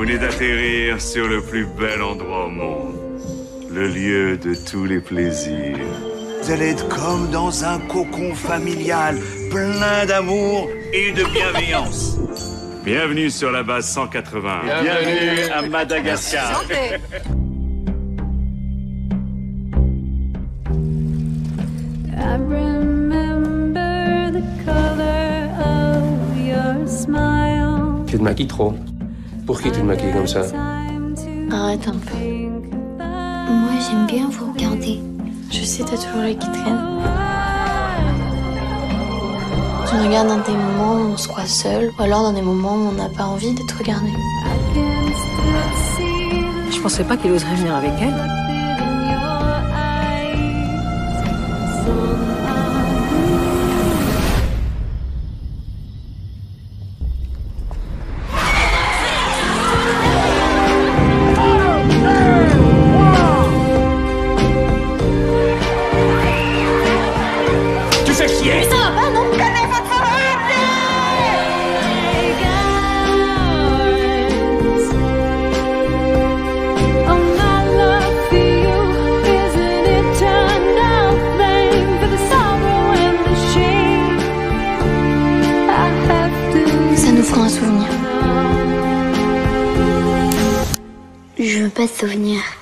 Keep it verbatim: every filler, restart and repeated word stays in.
venez d'atterrir sur le plus bel endroit au monde. Le lieu de tous les plaisirs. Vous allez être comme dans un cocon familial, plein d'amour et de bienveillance. Bienvenue sur la base cent quatre-vingts. Bienvenue, Bienvenue à Madagascar. I remember the color of your smile. Tu te maquilles trop. Pour qui tu te maquilles comme ça? Arrête un peu. Moi, j'aime bien vous regarder. Je sais, t'as toujours les qui traînent. Tu me regardes dans des moments où on se croit seul, ou alors dans des moments où on n'a pas envie de te regarder. Je pensais pas qu'il oserait venir avec elle. Tu fais chier. Mais ça va pas, non? Ça nous fera un souvenir. Je veux pas de souvenir.